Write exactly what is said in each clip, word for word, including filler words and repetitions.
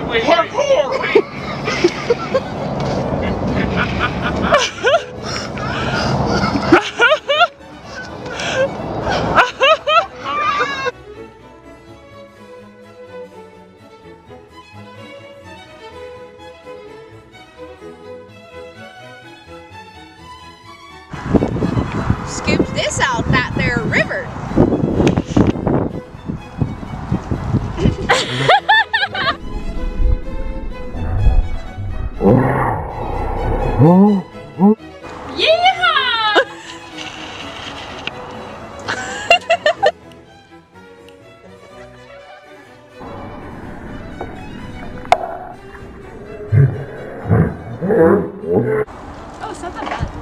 Parkour! Scoops this out that there river. Yeehaw! Oh, it's not that bad.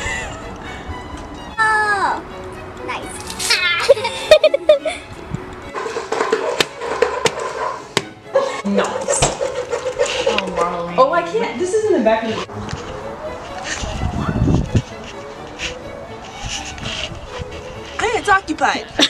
Oh, nice. Nice. Oh, Marlene. Oh, I can't. This is in the back of the... Hey, it's occupied.